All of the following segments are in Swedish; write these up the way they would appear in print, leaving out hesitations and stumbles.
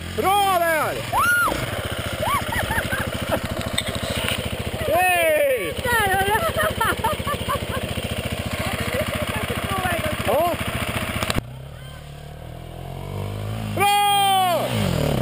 Bra där! Hej! Ja. Bra!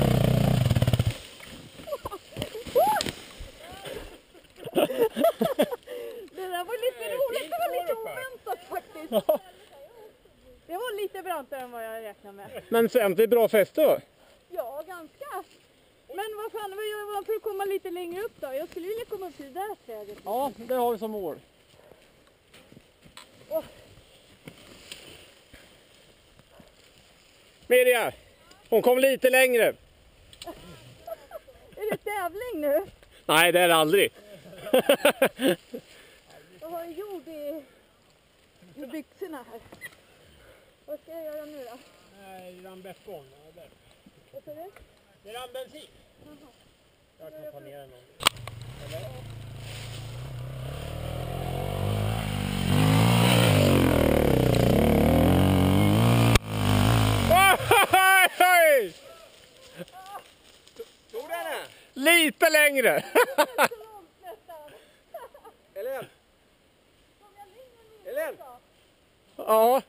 Det där var lite roligt, det var lite oväntat faktiskt. Det var lite brantare än vad jag räknade med. Men sen det är bra fäste då? Ja, ganska. Men vad fan, vad gör man för att komma lite längre upp då? Jag skulle vilja komma upp till det där trädet. Ja, det har vi som mål. Oh. Mirja, hon kom lite längre. Är det tävling nu? Nej, det är det aldrig. Jag har en jord i byxorna här. Vad ska jag göra nu då? Nej, rambetbång. Vad sa du? Det är rambensin. Jaha. Jag kan ta ner den. Eller? Tog den? Lite längre. Ellen? Ellen? Ja.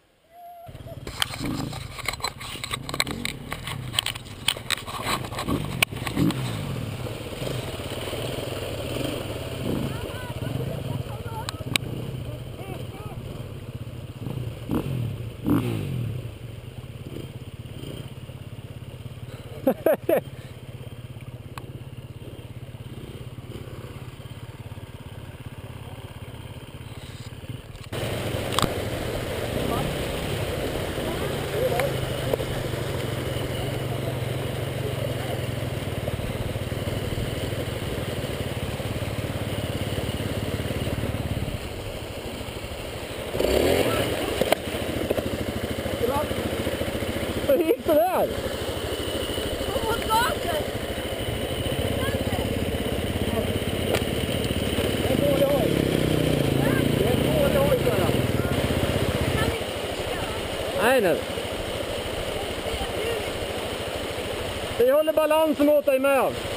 Hur gick det där? Mot gasen! Det är en dålig hoj. Det är en dålig hoj, tror jag. Nej, nej. Vi håller balansen åt dig med.